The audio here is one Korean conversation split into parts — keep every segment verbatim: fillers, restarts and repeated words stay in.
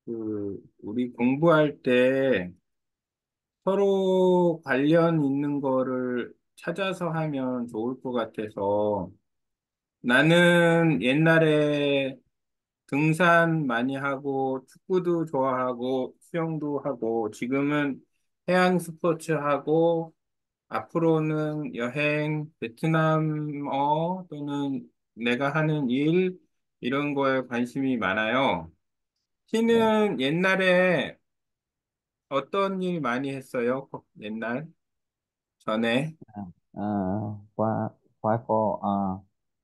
그, 우리 공부할 때 서로 관련 있는 거를 찾아서 하면 좋을 것 같아서 나는 옛날에 등산 많이 하고 축구도 좋아하고 수영도 하고 지금은 해양 스포츠 하고 앞으로는 여행, 베트남어 또는 내가 하는 일 이런 거에 관심이 많아요. 네. T는 옛날에 어떤 일 많이 했어요? 옛날 전에 À, à, qua khóa for à,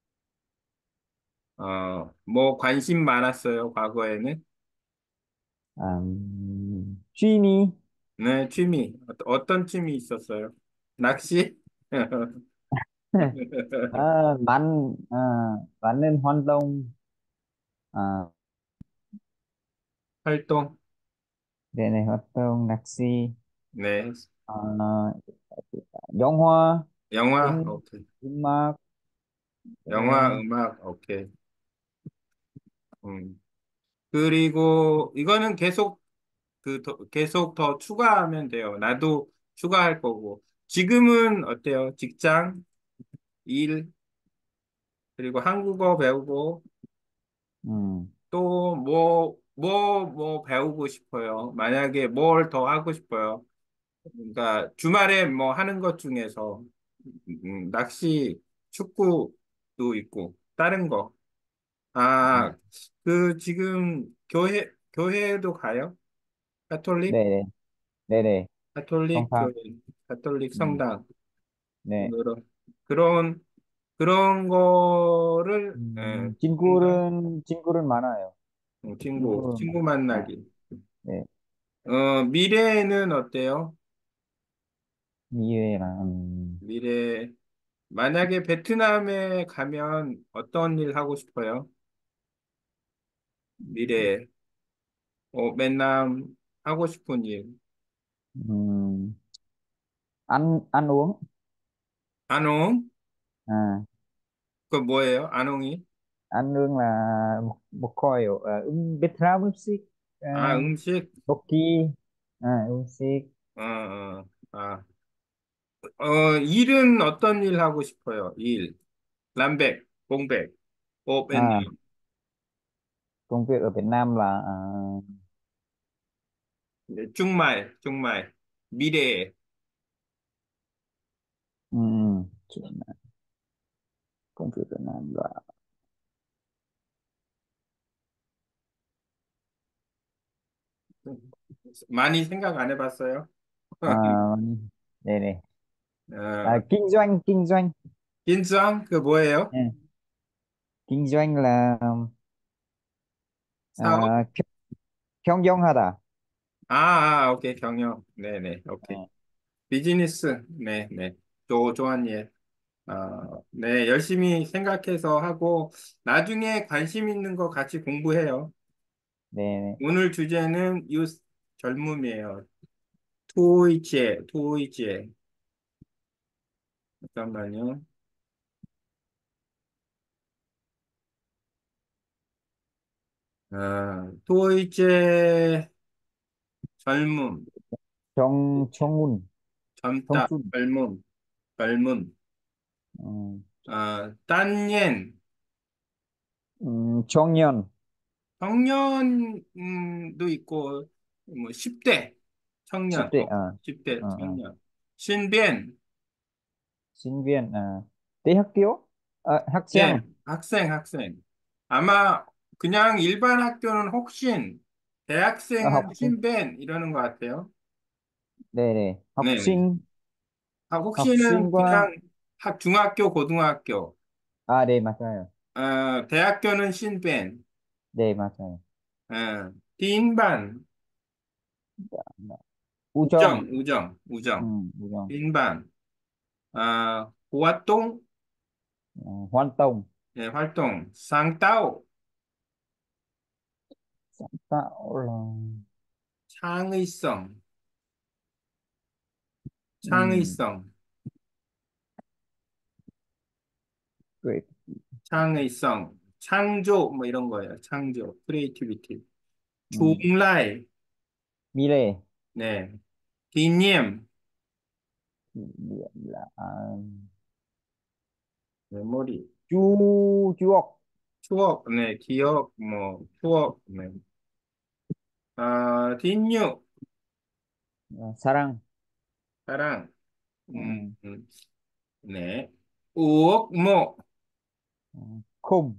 어, 뭐 관심 많았어요, 과거에는? à, Genie. 네, 취미. 어- 어떤 취미 있었어요? 낚시? à, bạn à, bạn nên hoạt động à, 활동? để này hoạt động nhạc sĩ 네. à, giống hoa 영화? âm 오케이. 음악 영화, ờ, 음악, 오케이. 음. 그리고 이거는 계속 그 더, 계속 더 추가하면 돼요. 나도 추가할 거고. 지금은 어때요? 직장, 일, 그리고 한국어 배우고 ừ, 또 뭐, 뭐, 뭐 배우고 싶어요. 만약에 뭘 더 하고 싶어요. 그러니까 주말에 뭐 하는 것 중에서 음, 낚시, 축구도 있고 다른 거. ừ. 아, 그 지금 교회 교회도 가요? 가톨릭? để để để không 가톨릭 tham 교회, 가톨릭 ừ. 성당 네. 그런 그런 그런 거를 예, 음, 한다. 친구는 친구는 많아요. 어, 친구 친구는 친구 많아요. 만나기. 네. 어, 미래에는 어때요? 미래랑 미래 만약에 베트남에 가면 어떤 일 하고 싶어요? 미래에 어, 맨날 하고 싶은 일. 음, ăn ăn uống. 아농? À, 그 뭐예요? 아농이? ăn uống là một một kiểu uh, um, Vietnam music 아, uh, 음식? Toki à, music 어, 어, 아. 어, 일은 어떤 일 하고 싶어요? 일. 람백, 공백, 오벤, à, công việc ở Việt Nam là à, 중말, 중말, 미래에. 음, chuyện- công việc Việt Nam là 많이 생각 안 해봤어요? à, đây này à, 어, kinh doanh kinh doanh. 인성? 그 뭐예요? Ừ. Kinh doanh là 사업? à, kinh doanh hả ta? 아, 아, 오케이, 경영. 네네, 오케이. À, 비즈니스. 네네. 또, 좋은 예. 어, 네, 열심히 생각해서 하고, 나중에 관심 있는 거 같이 공부해요. đây này. 오늘 주제는 유스 젊음이에요. 토이체, 토이체. 잠깐만요. 아, 토이체, 젊음, Trong trong ngun trong 젊다, chun. 젊음, 젊음. Ừ. 아, 딴옌, Ừ, trong nhân 청년도 있고, 뭐, 십 대, ship 청년, đệ 어, à, 십 대, à, à. 청년. 신변, Sinh viên à, tế hắc kiếu à, hắc 예, xem. 학생, 학생. 아마 그냥 일반 학교는 혹신, À, học 대학생은 sinh. 신변 이러는 것 같아요. Đây này, học 네. sinh. 아, Học 혹시는 sinh qua 그냥 학, 중학교, 고등학교, à, đây mà trời. 어, 대학교는 신변, Đây mà trời. 어, 빈반, U trong. 우정, 우정, Ừ, 우정, U trong. 빈반, 아, hoạt동, À, Hoan tông. 예, 활동, sáng tạo, Sáng tạo là 창의성, ừ, 창의성, great. 창의성, 창조, 뭐 이런 거예요. 창조, 크리에이티비티. Ừ. Chung lai, Mile. 네. kỷ niệm, Kỷ niệm là à, memory. chu chuộc. 추억, 네. 기억, 뭐, 추억, 네. 아, 뒷유, À, sarang. 사랑, 음, Ừ. 음, 네. 우억, 뭐, Ừ. Khum.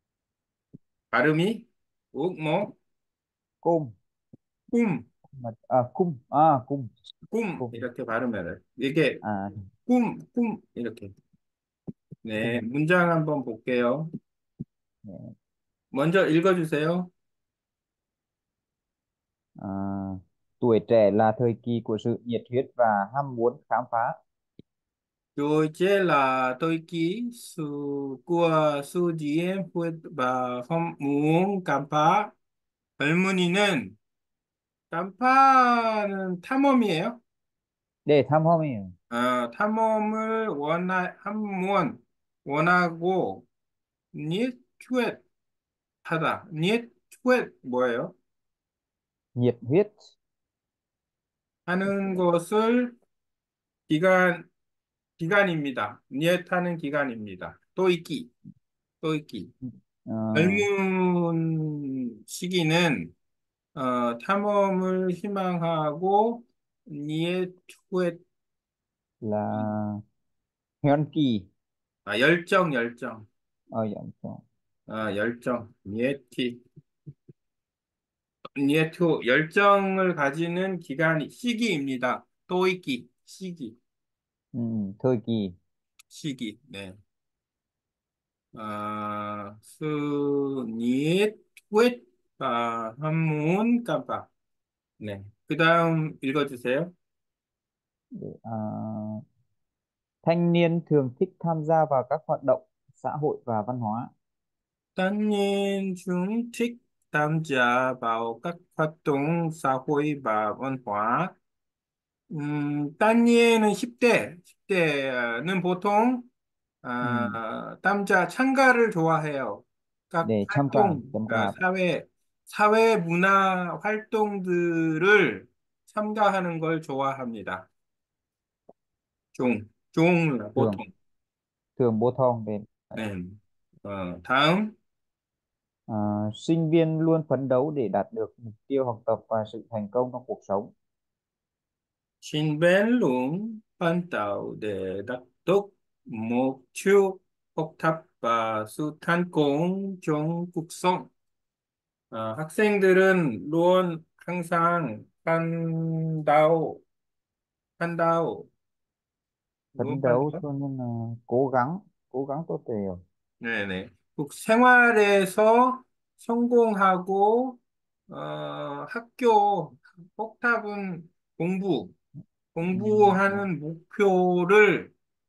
발음이, 우억, 뭐, Cung. 꿈, Mà- à, cung à cung. 꿈, Cung. 이렇게 발음해요. 이게 À, 꿈, 꿈, 이렇게. 네. cung. 문장 한번 볼게요. Dạ. 먼저 읽어주세요. À, tuổi trẻ là thời kỳ của sự nhiệt huyết và ham muốn khám phá. Tôi chế là tôi ký sự của sự 지엠 và không muốn cảm phá. 젊은이는 간파는 탐험이에요. Để thăm homie. 아, 탐험을 원하, 함원, 원하고, 니에 추엣 하다. 니에 추엣 뭐예요? Nhiệt huyết. 하는 것을 기간, 기간입니다. 니에 타는 기간입니다. 또 있기, 또 있기. Ờ, 젊은 시기는 어, 탐험을 희망하고 니에 추엣, là Hyun Kỳ. 아, 열정, 열정, Ờ dạ rồi. 아, 열정, 니에티. 니에투 열정을 가지는 기간이 시기입니다. 또이기 시기 Ừ, thời kỳ. 시기 네. 아, 스 니에투에 아, 한문 깜빡 네. 그다음 읽어주세요. Để, à, thanh niên thường thích tham gia vào các hoạt động xã hội và văn hóa. 단년 중 thích tham gia vào các hoạt động xã hội và văn hóa. 음, 단예는 십 대, 십 대는 보통 Ừ, 아, 남자 참가를 좋아해요. 각 để tham gia 활동, tham 아, gia. 사회, 사회 문화 활동들을 참가하는 걸 좋아합니다. 종, 종, thường 보통. thường bố thong đến. 네. 어, 다음, À, sinh viên luôn phấn đấu để đạt được mục tiêu học tập và sự thành công trong cuộc sống. 신벨룸, 판타우, 네, 닥독, 목축, 폭탑과 수탄공, 종국성. 어, 학생들은 luôn 항상 판다오, 판다오, luôn Phấn đấu 판다오. cho nên là cố gắng, cố gắng tốt đều. 네네. 꼭 생활에서 성공하고, 어, 학교, 폭탑은 공부, Ừ, 공부하는 목표를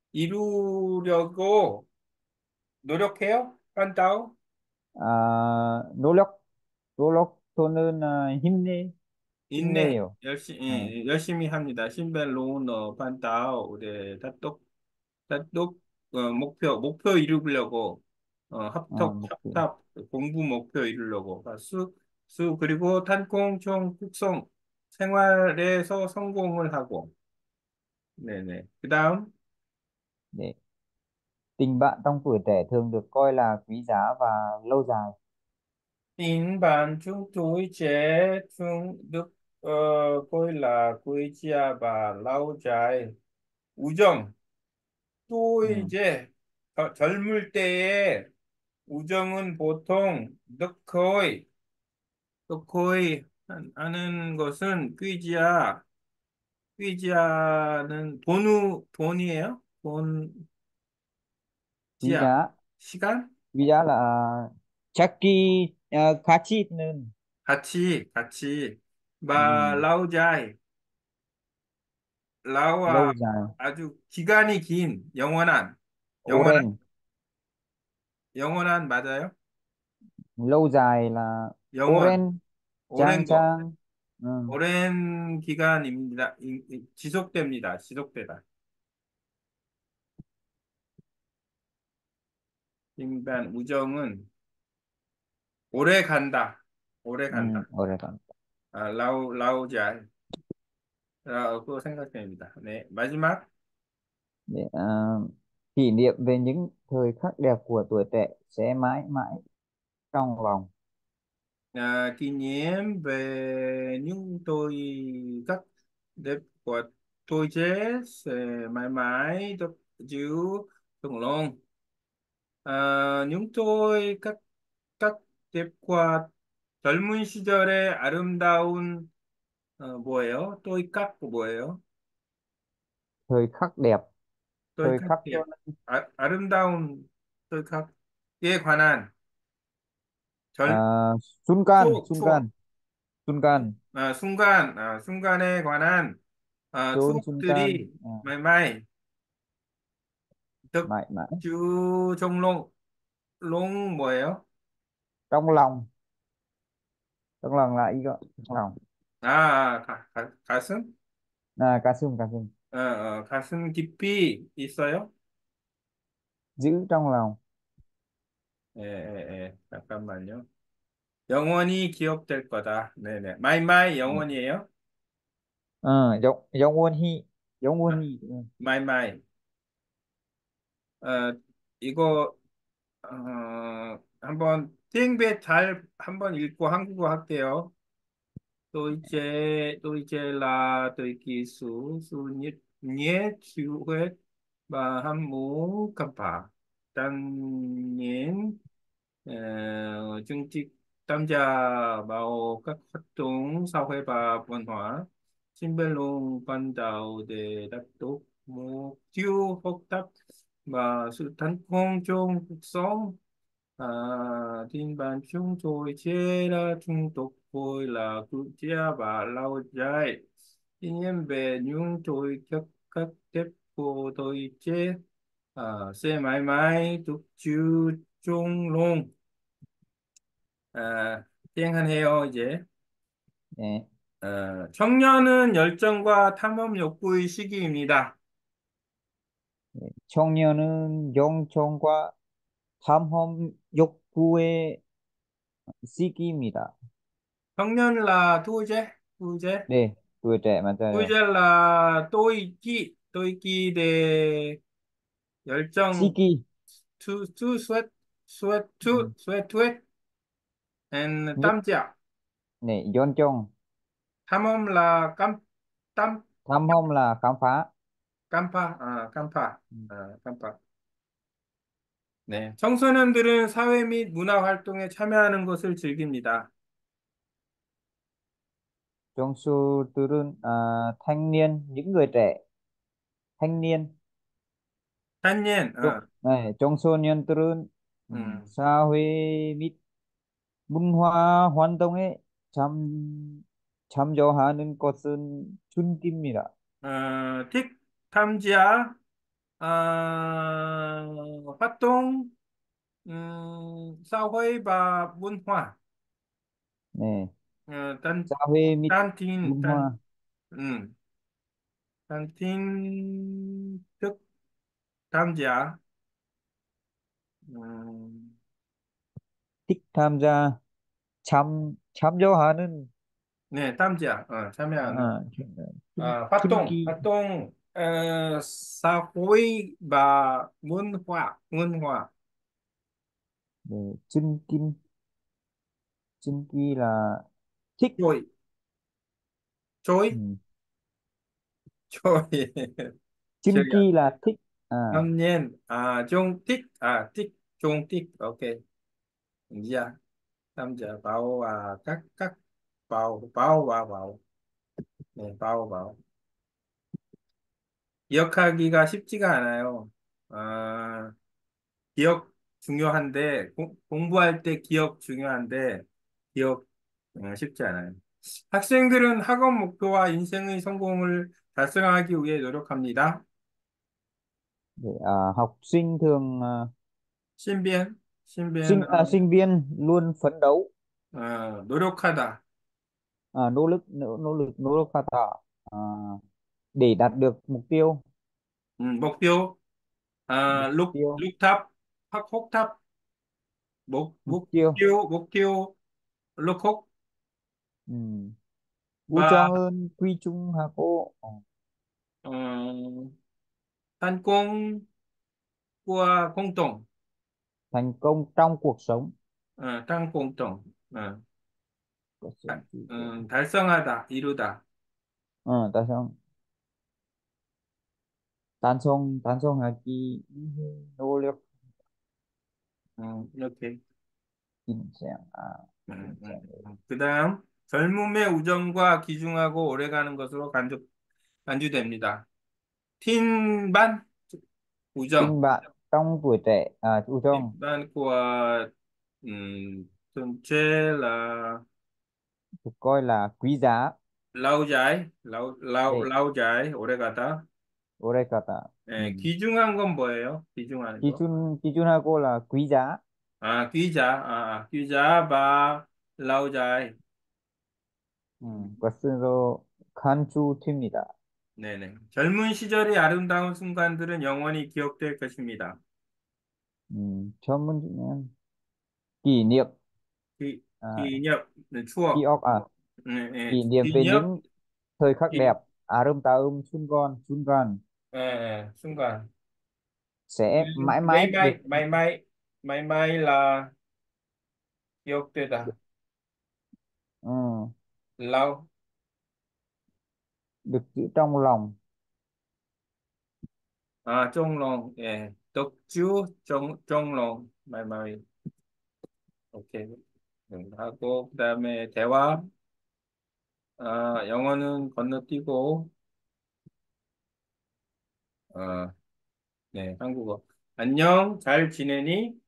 이루려고 노력해요? 판다오? à, nỗ lực, nỗ lực cho nên là 힘내, 인내, 힘내요. À, 열심히, 열심히 합니다. 신벨로우너, 판다오, 네, 다똑, 다똑, 어, 목표, 목표 이루려고, 어, à, 합덕, mục tiêu. 합탑, 공부 목표 이루려고, 아, 수, 수, 그리고 탄콩총, 국성, 생활에서 성공을 하고, 네네. 그 다음, Để tình bạn trong tuổi trẻ thường được coi là quý giá và lâu dài. 인반 중 tuổi trẻ thường được ờ, coi là quý giá và lâu dài. 우정, 또 Ừ. 이제 저- 젊을 때의 우정은 보통 넣거이, 넣거이 하는 것은 퀴지야. 퀴지야는 돈우, 돈이에요? 돈, Quý 지야. giá, 시간? quý giá là Jackie uh, Kachinen. 같이, 같이. 마, Ừ. 라우자이. 라우아 Lâu dài. 아주 기간이 긴, 영원한, 영원한, Oren. 영원한 맞아요? Lâu dài là 영원, Oren. Trang 오랜 거. Trang. Ừ. 오랜 기간입니다. 이- 이- 지속됩니다. 지속되다. 인간 우정은 오래 간다. 오래 음, 간다. 오래간. 아, 라우, 라우잘. 라고 생각됩니다. 네, 마지막. Để, à, kỷ niệm về những thời khắc đẹp của tuổi trẻ sẽ mãi mãi trong lòng. À, kỷ niệm về những tôi các đẹp của tôi chết sẽ mãi mãi được giữ vững lòng. 아, những tôi các các đẹp과 젊은 시절의 아름다운 어, 뭐예요? tôi các của 뭐예요? Thời khắc đẹp, tôi thời các khắc đẹp. cho 아, 아름다운 tôi 각에 관한 절 à, Suncan, 추억, 추억. Suncan, Suncan, 아, 순간, 아, 순간에 관한 아, chôn Suncan, 추억들이 à, 마이마이 mãi mãi 덕주 종롱 롱 뭐예요? trong lòng, trong lòng là ý gọi trong lòng. 아, 가, 가, 가슴? À, Kasum, Kasum, 어, 어, 가슴 깊이 있어요? giữ trong lòng. 예, 예, 예. 잠깐만요. 영원히 기억될 거다. 네네. 마이마이 영원이에요? Ờ, giống giống Won Hee, giống Won Hee. Ừ. 마이마이. 어, 이거 어, 한번 땡배 잘 한번 읽고 한국어 할게요. tôi chê tôi chê là tôi kỳ số số nhất nhé chịu hết và ham muốn khám phá tăng nhiên chương trình tham gia vào các hoạt động xã hội và văn hóa xin bên luôn ban đầu để đạt được mục tiêu học tập và sự thành công trong cuộc sống. À, tin bạn chúng tôi sẽ là chúng tôi vui là quốc gia và lâu dài. Tuy nhiên về những tôi các các tiếp của tôi sẽ à, sẽ mãi mãi được chú trung luôn. 아, 시행하네요, 이제. Đấy. 어, 청년은 열정과 탐험 욕구의 시기입니다. 청년은 영청과 탐험 욕구의 시기입니다. 청년 là tuổi trẻ, tuổi trẻ. Đây, tuổi trẻ mà trời Tuổi ơi. trẻ là tôi kỳ, tôi kỳ để 열정, Siki. to, to sweat, sweat, to, Ừ. sweat, sweat, and Nhất 땀 짜. này, 영청. 탐험 là 깜, 땀, Thăm hom là khám phá. 깜파, 아, 깜파, Ừ. 아, 깜파. 네. 청소년들은 사회 및 문화 활동에 참여하는 것을 즐깁니다. Trong số 들은 à, thanh niên, những người trẻ, thanh niên. 한옌, Trong, 어, này, trong số 년들은 음, 음, 사회 및 문화 활동에 참, 참여하는 것은 준기입니다. 어, 틱, 탐지야, 어, 활동, 음, 사회 và 문화, 네, 어, 단, 사회 및 단틴, 단, 문화 음, 단틴, tức, 탐지야, 음, thích tham gia 참 참여하는 네, 탐지야, 어, 참여하는, à, 춘, 어, 활동, 춘기 활동, 어, 사회 và 문화, 문화, để chân kim chân kỳ là thích. 조이, 조이, Ừ. 조이, Chân 기억이 안 kỳ là thích à. Thâm niên, à, chung tích, à, tích, chung tích, ok. Dạ, tham gia vào, à, các, các, vào, vào, vào, vào, 네, vào, vào. 기억하기가 쉽지가 않아요. 아, 기억 중요한데, 공, 공부할 때 기억 중요한데, 기억 어, 쉽지 않아요. 학생들은 학업 목표와 인생의 성공을 달성하기 위해 노력합니다. Để, à, học sinh thường à, 신비한, sinh 신비한, à, sinh viên luôn phấn đấu 어, 노력하다. à, nỗ lực nỗ, nỗ lực nỗ lực phát tạo à, để đạt được mục tiêu. 음, 목표, 아, Mục 룩, tiêu 룩탑, 학, 혹탑, 목, mục tiêu 목표, 목표, 룩혹, 음, 바, 우정은 귀중하고 어, 어, thành công của công tổng, thành công trong cuộc sống. 어, trong công tổng, 어, Cuộc 다- sống thì dễ. 음, 달성하다, 이루다. Ờ, tại sao 단성 단성하기 노력 음, 이렇게. 인생 아 음, 음, 인생 음. 그다음, 젊음의 우정과 귀중하고 오래가는 것으로 간주, 간주됩니다. 팀반 우정, tình bạn trong tuổi trẻ à chú Trong 팀반 của um, thường chế là được coi là quý giá lâu dài, lâu lâu để lâu dài, 오래가다. 오래가다. 예, 음. 귀중한 건 뭐예요? 귀중한 거? 기준 기준하고 là quý giá. 아, 귀자, 아, 아, 귀자 và lâu dài. 음, 것으로 간주됩니다. 네네. 젊은 시절의 아름다운 순간들은 영원히 기억될 것입니다. 음, 전문 중에는 kỷ niệm 기, à, 기념, 네, ký 추억, ức à, 네, 네, kỷ niệm về 기념, những thời khắc đẹp 기, 아름다움 순간 순간 예, 예, 순간. sẽ mãi May mãi được may, may may, may may là 기억되다. ừ, lâu, được giữ trong lòng. 아, 종롱, 예, 덕주, 종, 종롱, may may, 오케이. 음, 하고, 그 다음에 대화, 아, 영어는 건너뛰고, 어, 네, 한국어. 안녕, 잘 지내니?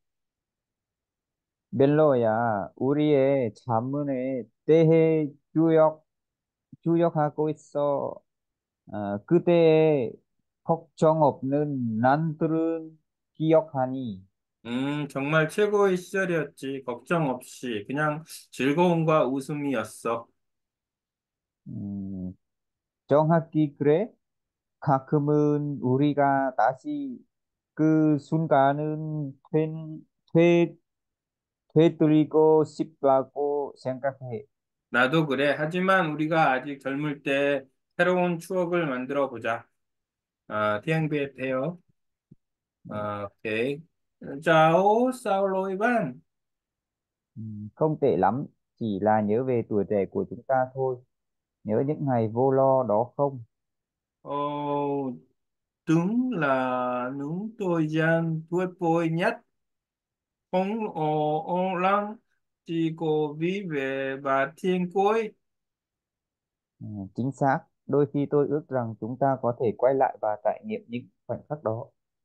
멜로야, 우리의 자문에 대해 주역, 주역하고 있어. 어, 그대의 걱정 없는 난들은 기억하니. 음, 정말 최고의 시절이었지. 걱정 없이. 그냥 즐거움과 웃음이었어. 음, 정확히 그래? 가끔은 우리가 다시 그 순간은 되, 되, 되돌리고 싶다고 생각해. 나도 그래. 하지만 우리가 아직 젊을 때 새로운 추억을 만들어 보자. 아, 티engbeet해요. 아, 오케이. Chào Saulo Ivan. Ừm, không tệ lắm, chỉ là nhớ về tuổi trẻ của chúng ta thôi. Nhớ những ngày vô lo đó không? Ồ, đúng là chúng tôi gian tuổi tôi nhất. Không ồ ồ lắm. Chỉ có vì về và thiên cuối. Ừm, chính xác, đôi khi tôi ước rằng chúng ta có thể quay lại và trải nghiệm những khoảnh khắc đó.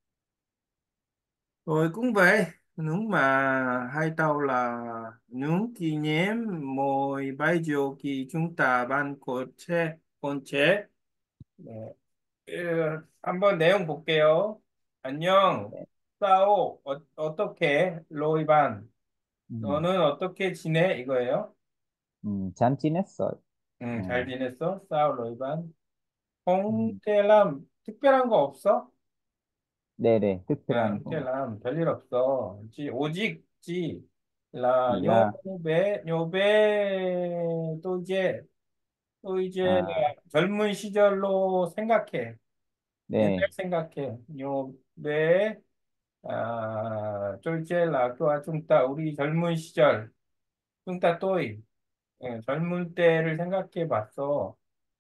Rồi cũng vậy. Đúng mà hai tàu là những kỷ niệm mỗi bây giờ khi chúng ta ban có 채, 본 채. 네. 그, 한번 내용 볼게요. 안녕. 네. 싸오. 어, 어떻게? 로이반. Ừm, 너는 어떻게 지내? 이거예요. ừm, chán chín hết rồi. 응, 잘 Ừm, 지냈어? 싸오, 로이반. ừm, 홍텔람, 특별한 거 없어? Đề đề 응, 특별한 거 홍텔람, 별일 없어. 지, 오직, 지, là chỉ nhô là bé, nhô bé, 또 이제, 또 이제 à, 젊은 시절로 생각해. 옛날 đề 생각해. nhô bé, 아, 쫄제 라크와 중따, 우리 젊은 시절, 중따 또이, 예, 젊은 때를 생각해 봤어.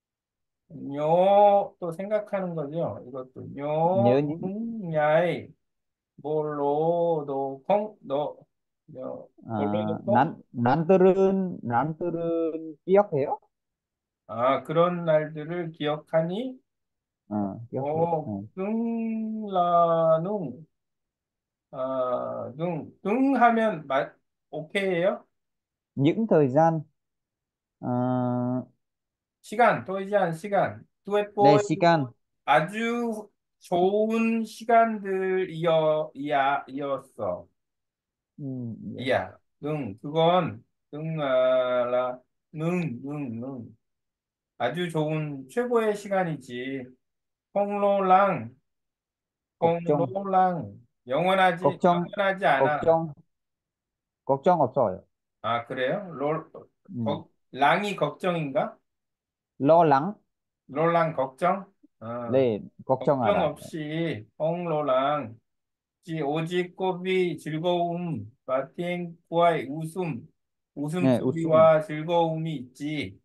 요, 또 생각하는 거죠. 이것도, 요, nhớ những 음, 야이, 뭘로, 너, 콩, 너, 요, 뭘로, 너, à, 콩? nán nán tơ nán tơ ký ức thế. 아, 그런 날들을 기억하니? À, ký ức thế. À. 어, 응, 라, 능, 아, 능, 능 하면, 마, 오케이예요? Những thời gian à, 시간, 토이지한 시간, đề 뚜에뽀의 sican. 아주 좋은 시간들이어, 이야, 이었어. Ừm, yes. 이야, 응, 그건, 응, 아, 라, 능, 능, 능. 아주 좋은 최고의 시간이지. 콩로랑, 걱정 콩로랑, 영원하지, 걱정 영원하지 않아. 걱정 걱정 없어요. 아, 그래요? 롤, 음, 거, 랑이 걱정인가? Lo lắng. 롤랑 걱정? 어, Để 걱정 걱정 알아. 없이 홍로랑 지 오직 꽃이 즐거움, 마틴과의 웃음, Nè, usum. 웃음소리와 즐거움이 있지.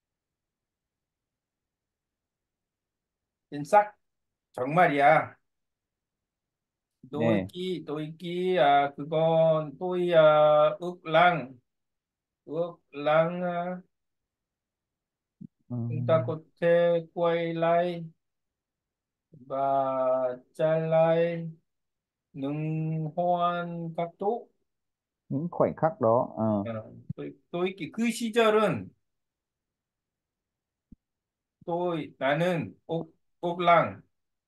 진짜 정말이야. Nè. 또이끼, 또이끼, 아, 그건 또이야, 윽랑, 윽랑, 아, chúng 음, có thể quay lại và trả lại những hoan các tốt. những khoảnh khắc đó. Ờ. 어, 또, 또 있기. 그 시절은 또 나는 옥, 옥랑,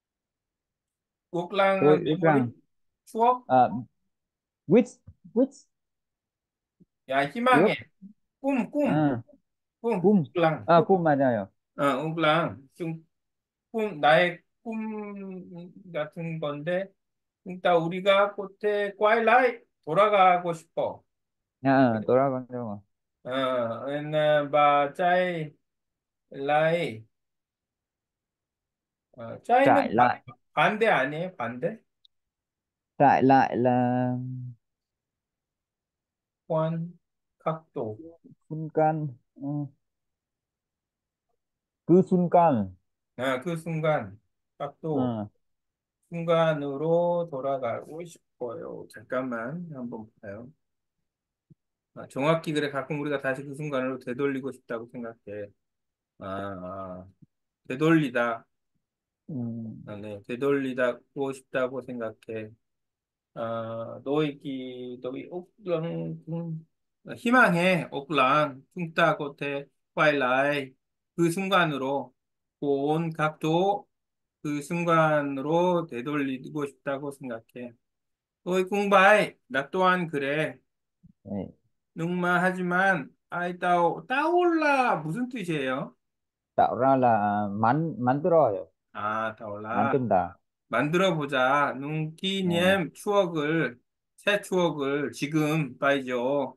Tôi 옥랑은 ước rằng 메모리? 추억? à, which which 야, 희망의 ước 꿈, 꿈, à, 꿈, cum 옥랑, à, 꿈. cum 맞아요. 어, 옥랑. 좀 꿈, 나의 꿈 같은 건데, 일단 우리가 꽃에 꽈일라이 돌아가고 싶어. À, tôi đã con rồi. 어, nên bà trai lại, 어, 짜이는 Trải 바- lại. 반대 아니에요? 반대? Trải lại là 관, 각도. sunkan. Ừ. Cứ sunkan. 아, 그 순간, 각도, Ờ. 순간으로 돌아가고 싶어요. 잠깐만, 한번 볼까요? 아, 정확히 그래, 가끔 우리가 다시 그 순간으로 되돌리고 싶다고 생각해. 아, 아, 되돌리다. Ừ. 아, 네, 되돌리다고 싶다고 생각해. 아, 너희기, 너희 옥lang, 음, 희망해, 옥랑, 퉁따 겉에, quay 그 순간으로, 온 각도, 그 순간으로 되돌리고 싶다고 생각해. 너희 공부해, 나 또한 그래. Đấy. 능마 하지만, 아이, 따오, 따올라, 무슨 뜻이에요? Tạo ra là mắn mắn rồi. 아, Mắn 따올라. 뜬다. 만들어 보자. Ờ. 눈기님 추억을, 새 추억을 지금 봐야죠.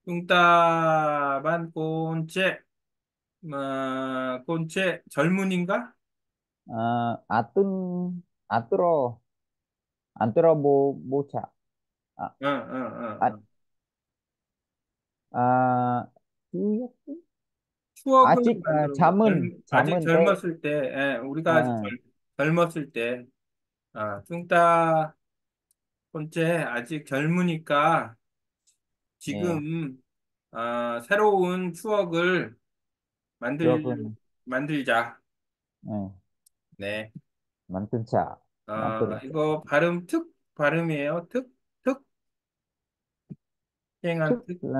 뚱따반 꼰째, 뭐, 꼰째 젊은인가? À, à tưng à tro à tro bố bố chả à, 응, 응, 응, à, 응. à, 추억을 아직 아, 만들어 보자. 잠은 젊, 아직 잠은 때 젊었을 때, 예, 우리가 아직 아, 젊, 젊었을 때, 아, 뚱따 꼰째 아직 젊으니까 예, 지금, 아, 새로운 추억을 만들, 추억은 만들자. 예, 네. 만든 차 어, 만든 이거 발음 특 발음이에요. 특, 특, 행한 thức 특. là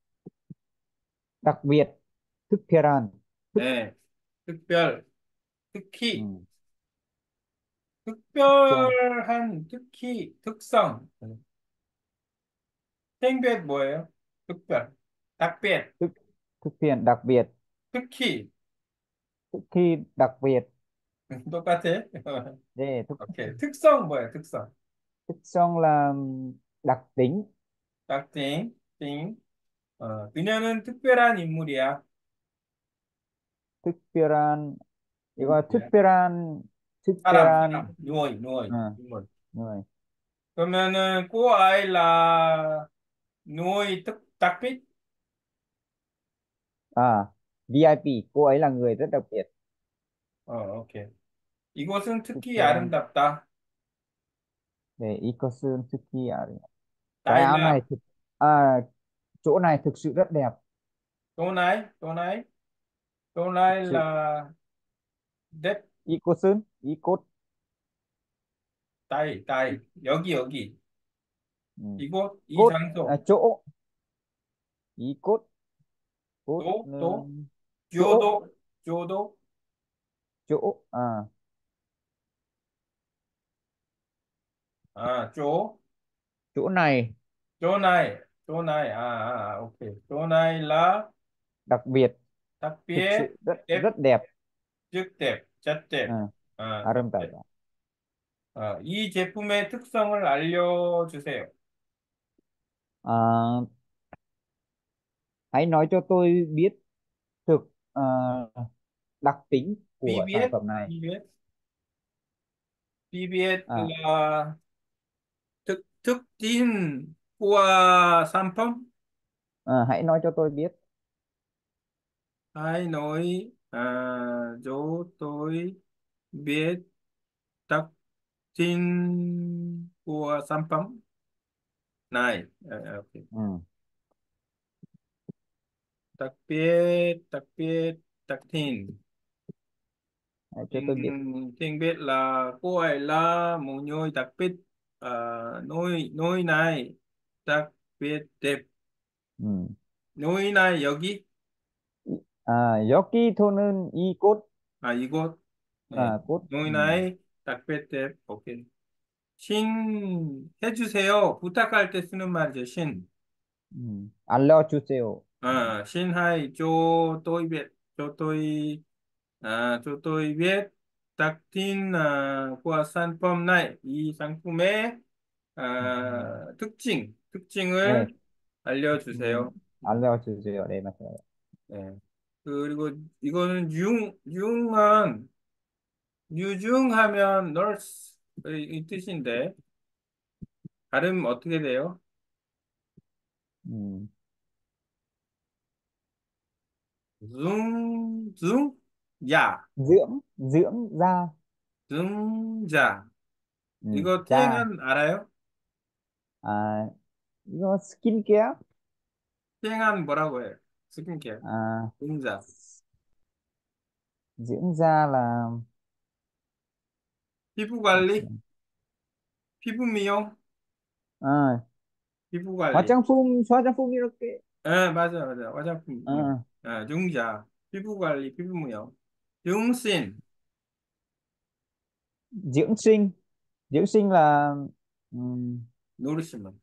đặc biệt, thức Tehran, thức. 네. 특별, 특히, Ừ, cho 특별한, 특히, 특성. 생別뭐예요? 특별, đặc biệt, thức thức thiện đặc biệt, 특히. thức thi đặc biệt. 똑같아? Để thức 오케이. 특성 뭐예요? 특성. thức xong là đặc tính. 딱띵, 띵. 어, 그녀는 특별한 인물이야. Thức Tehran 이거 thức 인물이야. Tehran, thức 사람, Tehran. 사람. 누워이, 누워이. 어, 인물. rồi. 그러면은, cô ấy là nuôi tức đặc biệt. À, vi ai pi, cô ấy là người rất đặc biệt. 어, 오케이. 이곳은 Thức 특히 Tehran. 아름답다. Để Ikosun thức thi à, cái áo này 다일라, thực à, chỗ này thực sự rất đẹp. 또 나이, 또 나이, 또 Thực 나이 sự 라, 뎁, Ikosun, Ikot. 따이, 따이. 여기, 여기. Ừ. 이곳, 이 Cốt à, 장소. chỗ, Ikot, cốt 또, ờ, 또, chỗ, 조도, 조도, chỗ à, 아, 쪼, chỗ này 쪼 나이, 쪼 나이, 아, 아, 아, 오케이. 쪼 나이 라, đặc biệt, thực đặc sự rất 뎁, rất đẹp. 즉 뎁, 잣뎁. À, 아, 잣뎁. 아름다워. 아, 이 제품의 특성을 알려주세요. À, hãy nói cho tôi biết ờ, đặc tính Bí của sản biết, phẩm này. bí biết, bí biết À, là thực thực tin của sản phẩm. à, hãy nói cho tôi biết. Hãy nói à, cho tôi biết đặc tin của sản phẩm này. À, à, ok. Ừ, Đặc biệt, đặc biệt, đặc tin. hãy cho tôi biết. Thiên, Thiên biết là cô ấy là một người đặc biệt. À, nơi nơi này đặc biệt đẹp. Ừ. nơi này 여기. 아, 여기서는 이곳, 아, 이곳. 네. 아, 곳, nơi 음, này đặc biệt đẹp. 오케이. 신 해주세요. 부탁할 때 쓰는 말이죠. 신. 음, 알려주세요. 음, À, xin hãy cho tôi biết, cho tôi à, cho tôi biết đặc tin à, của sản phẩm này. 이 상품의 음, 아, 특징, 네, 특징을 음, 알려주세요. 알려주세요. 네, 맞아요. 네. 그리고 이거는 융, 융은 유중하면 nurse의 이 뜻인데 발음 어떻게 돼요? 음, 중, 중, 야, dưỡng, dưỡng da, 중자. 음, 이거 da, 태행한 알아요? 아, 이거 스킨케어, 태행한 뭐라고 해요? 스킨케어. 아, 중자. dưỡng da là 피부 관리, 피부 미용, 아, 피부 관리. 화장품, 화장품 이렇게, 예, 맞아, 맞아. 화장품, 뭐. 아, 예, 중자. 피부 관리, 피부 미용. 중신, dưỡng sinh, dưỡng sinh là um, 노르시면.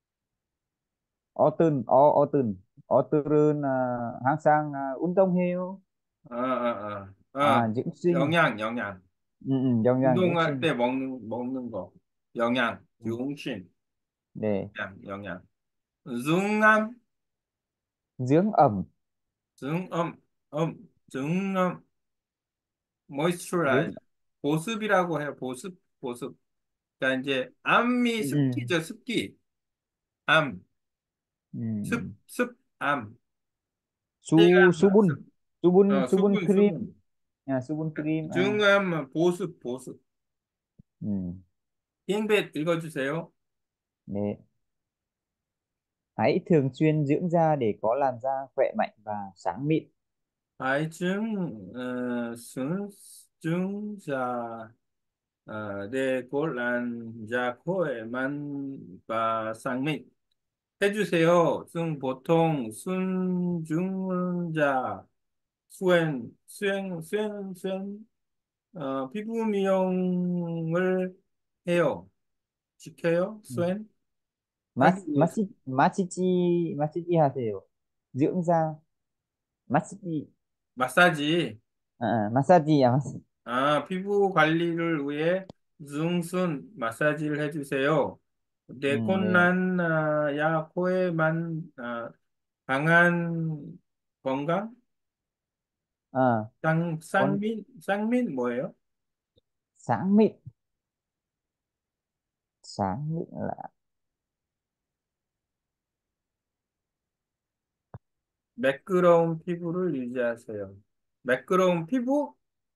어떤, 어, 어떤, 어떤 아, 항상 아, 운동해요. 어, 어, 어, 아, 어. dưỡng sinh, 영양, 영양. ừ, ừ, 영양 dưỡng 운동할 sinh. 때 먹는, 먹는 거. 영양, Ừ. 중신, 네, 영양, 영양. 중암, dưỡng ẩm, 중엄, 엄, 중엄, dưỡng, moisturize. 보습이라고 해요. 보습, 보습. 그러니까 이제 암이 ừ, 습기죠, 습기. 암, 습, ừ. 습, 암. su 폐암, 수분, 습, 수분, 어, 수분 수분, 크림, 수분. à, 수분 크림, à, 중암, 보습, 보습. ừ. 잉벳 읽어주세요. Đấy. Hãy thường xuyên dưỡng da để có làn da khỏe mạnh và sáng mịn. 아이증, 어, 순, 중자, 어, 내 곤란자 코에만 바 쌍민 해주세요. 승 보통 순중자 수행 수행 수행 수행 어, 피부 미용을 해요. 시켜요? Ừ. 수행 하기 Mas, 위해서 massage, massage, massage 하세요. dưỡng da, massage, 마사지. à, massage, à, massage. 아, 피부 관리를 위해 중순 마사지를 해주세요. Ừ, 네. 내콘난 아, 야 코에만 아, 강한 건강? À, 쌍, con 쌍민? 쌍민 뭐예요? sáng mịn, sáng mịn là 매끄러운 피부를 유지하세요. 매끄러운 피부?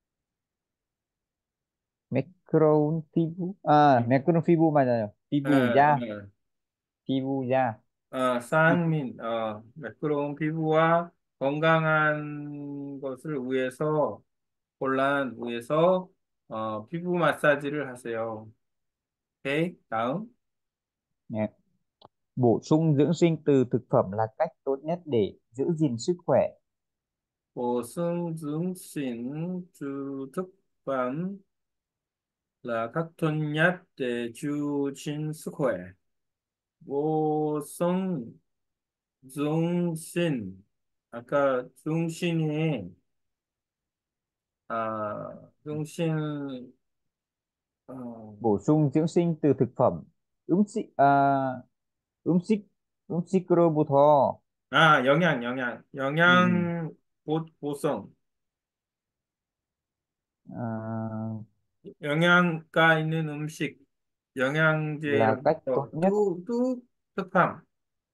매끄러운 피부, à, 매끄러운 피부 맞아요. 어, 피부 da, 어, 피부 da. 어, 쌍민, 어, 매끄러운 피부와 건강한 것을 위해서, 곤란 위해서, 어, 피부 마사지를 하세요. 오케이, 다음. Nè. Bổ sung dưỡng sinh từ thực phẩm là cách tốt nhất để giữ gìn sức khỏe. 보습 증신 주특밤 라카톤약 대주진 스코에 보성 증신 아까 증신이 아 증신 어, Bổ sung dưỡng sinh từ thực phẩm. 음식, 아, 음식, 음식으로부터 아 영양 영양 음, 음, 영양 보, 보송. Ờ, 영양가 있는 음식, là cách tốt 영양제로서 nhất. 뚜, 뚜, 특함.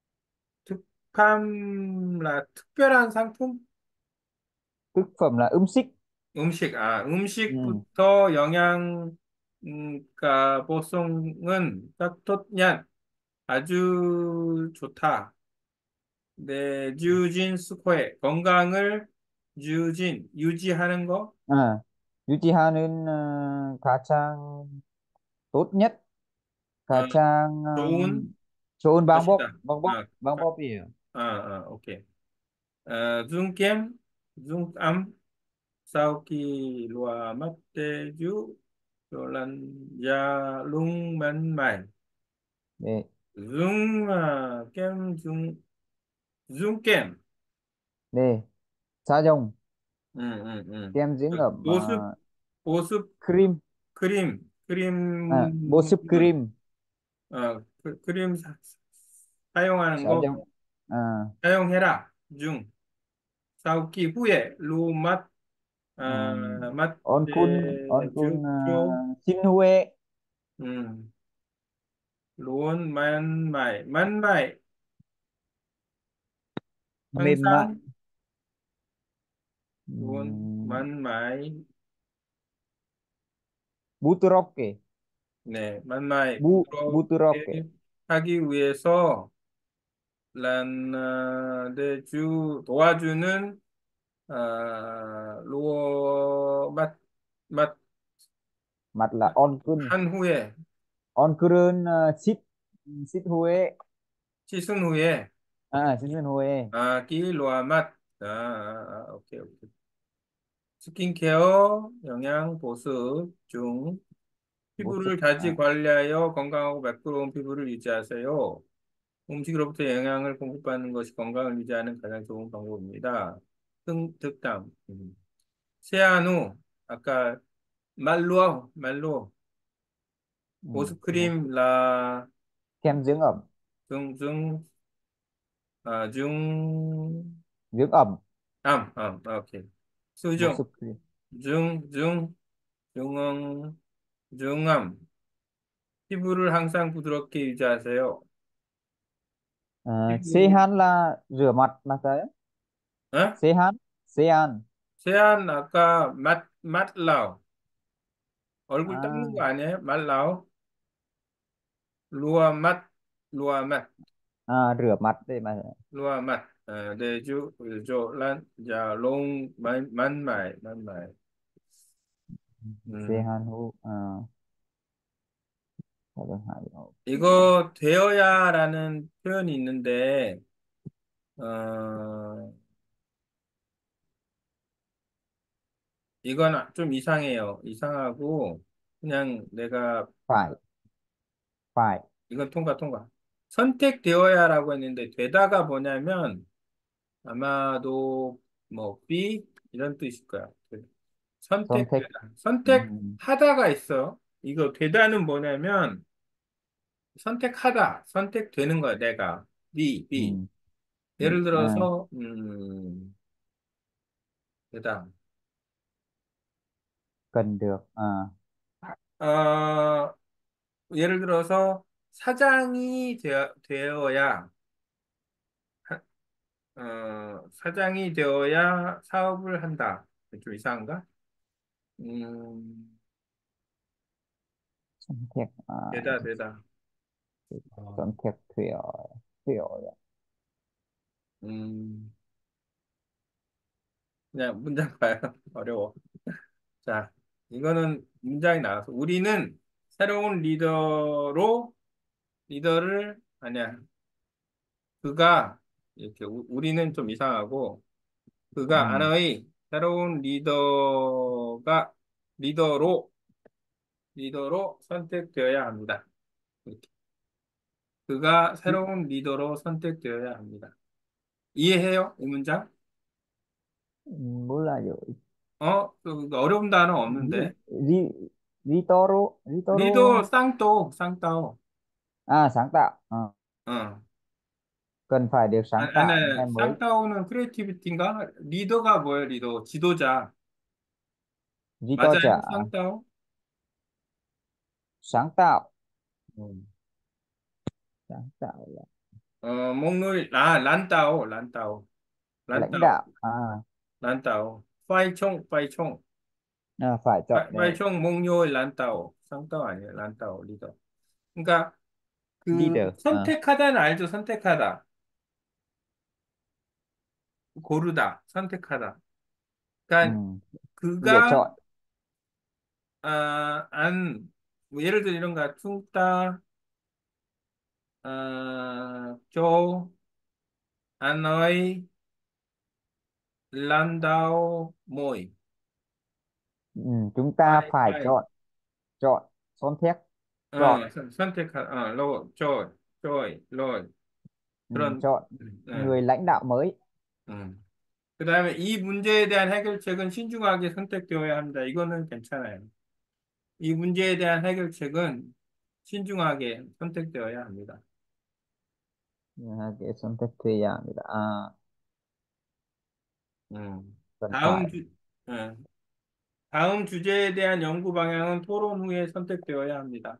특함 là 특별한 상품? Thực phẩm là ươm xích. 음식, 아, Ừ. 음식부터 영양, 음, 가 보송은 딱 tốt nhất, 아주 좋다. 네, 유진 스코에 건강을 유진, 유지하는 거? À, 유지하는 ờ, 가장 tốt nhất, 어, 가장 좋은 음, 좋은 방법, 것이다. 방법, 아, 아, 방법이에요. 아, 아, 오케이. 어, 중겜, 중암, sau khi lùa mắt tê dú, rồi lần da lung mến mày. 네, Dung, à, kem, dung, dung kem. 네, 사정, 응, 응, 응. kem dưỡng ẩm, 보습, ờ, 보습 cream, 크림, à, bột súp 크림은, cream, 어, 그, 크림 사, 사용하는 거, 사정, à, 사용해라. 중, 싸우기 후에, 루, 맛, 아, 음, 맛, on kun, on 에, 주, kun, ờ, 주, xin huê, 음, luôn, man, mải, man, mải, mềm mại, 항상, luôn, 음, man, mải, buturoke, 네, man, mải, bu, buturoke, 부드럽게 하기 위해서, 란, 아, 네, 주, 도와주는, 아, 루어, 맛, 맛, mặt là on kun, 한 후에, on kun, ờ, sit, sit huê, 씻은 후에, à, xin huê, 아, 끼, 루아, 맛, 아, 아, 아, 오케이, 오케이. 스킨케어, 영양, 보습 중, bổ sung, 피부를 다지 à, 관리하여 건강하고 매끄러운 피부를 유지하세요. 음식으로부터 영양을 공급받는 것이 건강을 유지하는 가장 좋은 방법입니다. 등, 득담. 음. 세안 후, 아까 말로, 말로, ừ, bổ 보습크림, sung, 라, kem dưỡng ẩm, 중, 중, 아, 중, dưỡng ẩm, 암, 암, 아, 오케이. bổ 수중, sung cream. 중, 중, 중앙, 중암. 피부를 항상 부드럽게 유지하세요. À, 피부, sehan là rửa mặt là cái 어? sehan, sehan, 세안, 아까 맛, 맛라우. 얼굴 닦는 거 à, 아니에요? 말라우? 루아 맛, 루아 맛, à, rửa mặt để mà 루아 맛. 어, 네, 주, 저, 란, 자, 롱, 만, 만말, 만말. 음, sehan hu, à, phải được hại, ok. 이거 되어야라는 표현이 있는데, 어, 이건 좀 이상해요. 이상하고, 그냥 내가, phải, phải, 이건 통과, 통과. 선택되어야라고 했는데, 되다가 뭐냐면, 아마도 뭐 B 이런 뜻일 거야. 선택, 선택되다. ừ, 선택하다가 있어. 이거 되다는 뭐냐면 선택하다, 선택되는 거야, 내가. B, B. ừ, 예를 à, 들어서 음, 되다. cần được, à, 어, 예를 들어서 사장이 되어, 되어야 하- 어, 사장이 되어야 사업을 한다. 좀 이상한가? 음, 선택, à, 되다, 되다. 어, 선택 되어, 되어야, 음. 그냥 문장 봐요. 어려워. 자, 이거는 문장이 나와서 우리는 새로운 리더로 리더를 아니야. 그가 이렇게 우, 우리는 좀 이상하고 그가 ừ, 아너의 새로운 리더가 리더로 리더로 선택되어야 합니다. 이렇게. 그가 새로운 리더로 선택되어야 합니다. 이해해요? 이 문장? muốn là gì? 어? 그 어려운 단어 Ri, 없는데. ri, Ritoro, Ritoro, 리더 쌍따오 쌍따오. à, sáng tạo, à, 어. cần phải được 아, sáng 아니, tạo 아니, hay mới. 쌍따오는 크리에이티비티인가? 리더가 뭐예요, 리더? 지도자. Gì to chả? 맞아요, 쌍따오? Sáng tạo. 음. Sáng tạo là 어, 목놀이, 아, 란따오, 란따오, lãnh 란따오, đạo. À, 란따오. 파이총, 파이총. à phải chọn 파- để 파이총, 목요일 란따오. 쌍따오 아니에요, 란따오, 리더. 그러니까 그 leader. À, 선택하다는 알죠, 선택하다. 고르다, 선택하다. ừ. 그러니까 Lựa 그가 chọn. 아, 안, 뭐 예를 들어 이런 거, 퉁따, 아, 조, 아너이, 란다오, 모이. Ừ. Chúng ta 빠이, phải 빠이. chọn. Chọn. 선택. Chọn. 어, 선- 선택한, 어, 로, 조, 조이, 로이. Ừ. 그런, Chọn 응, người lãnh đạo mới. 응. 그 다음에 이 문제에 대한 해결책은 신중하게 선택되어야 합니다. 이거는 괜찮아요. 이 문제에 대한 해결책은 신중하게 선택되어야 합니다. À, cái 선택 thời gian. À, 음. cần 다음 phải 주, 응. 다음 주제에 대한 연구 방향은 토론 후에 선택되어야 합니다.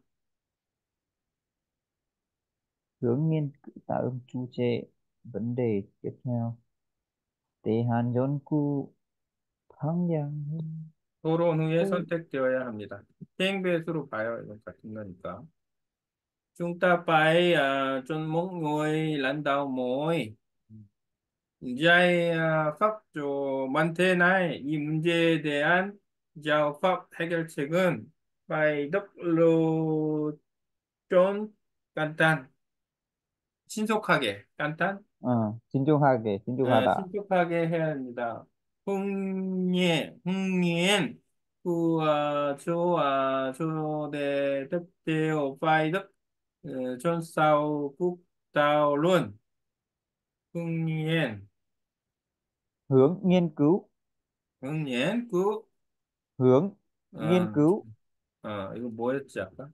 hướng nghiên cứu tạo ứng chủ chế. Vấn đề tiếp theo. 대한 연구 방향. 토론 후에 후. 선택되어야 합니다. Tiếng Việt 으로 봐요. 이건 같은 거니까. Chúng ta phải à, chọn một người lãnh đạo mới. giải 아, pháp 만thế này, 이 문제에 대한 giải pháp 해결책은 phải rất là 좀 간단, 신속하게, 간단, Ờ, 신중하게, 어, 신중하다. 신속하게 해야 합니다. 흥예, 흥ien, 그, 아, 조, 아, 조대, 득대오, 파이, 득, 어, 존, 싸우, 국, đào luôn, 흥ien, Hướng nghiên cứu. 흥ien, 그, Hướng nghiên 어, cứu. 어, 이거 뭐였지, 아까?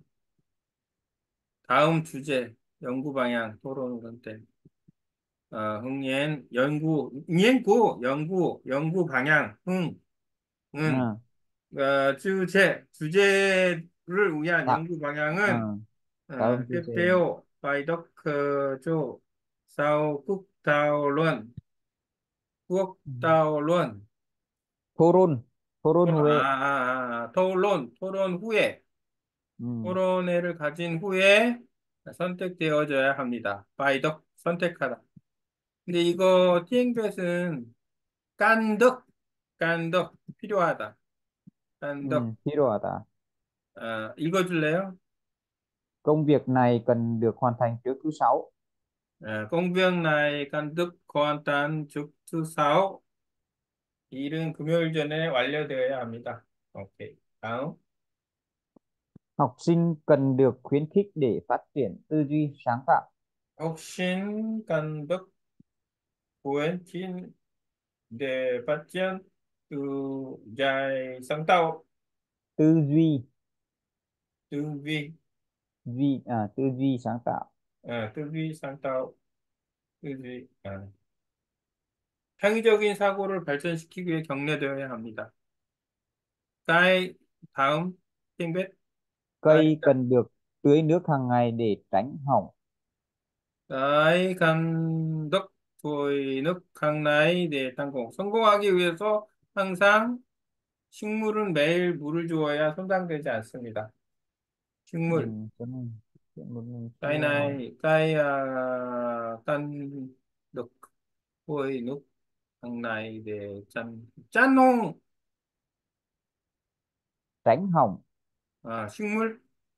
다음 주제, 연구 방향, 토론 선택. 어, 흥ien, 연구, 연구, 연구, 연구 방향, 흥, 은, À, 어, 주제, 주제를 위한 tạo. 연구 À, 방향은, tạo 어, ứng chủ chế. tiếp theo, bài đọc ờ, 조, sau quốc thảo luận, quốc Ừ. thảo luận, 토론. 토론 토론, 아, 후에. 아, 아, 토론, 토론 후에, Ừ. 토론회를 가진 후에 선택되어져야 합니다. by the, 선택하다. 근데 이거 티앵벳은 깐득, 깐득, 필요하다. 깐득, Ừ. 필요하다. 어, 읽어줄래요? Công việc này cần được hoàn thành trước thứ sáu. 어, 공병 나이 깐득 고안단 죽투사오 일은 금요일 전에 완료되어야 합니다. 오케이. 다음. Học sinh cần được khuyến khích để phát triển tư duy sáng tạo. 옥신 깐득 고엔틴 데 phát từ dài sáng tạo Tư duy. tư duy Duy, à, tư duy sáng tạo. 아, tư duy sáng tạo tư duy 아. 창의적인 사고를 발전시키기 위해 격려되어야 합니다. cái 다음 tiếng cái Cây cần được tưới nước hàng ngày để tránh hỏng. cái 감독 보이는 강나이 네 땅콩 성공하기 위해서 항상 식물은 매일 물을 주어야 손상되지 않습니다. Ừ, 식물 cho nên chuyện một mình cái chua. này cái à, căn được vôi nước hàng này để chăn chăn nông Tránh hỏng. à, 식물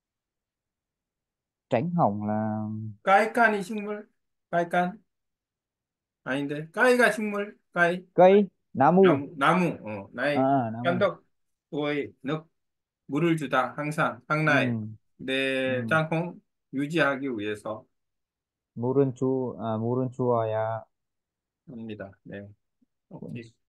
Tránh hỏng là cái 깐이 식물 cái 깐 아닌데 까이가 식물 까이 cây, namu. 나무 나무 어 나의 À, namu. 깐덕 vôi nước 물을 주다 항상 Ừ, 항나에 내 ừ. 땅콩 유지하기 위해서 물은 주, à, 물은 주어야 합니다. 네, 오케이.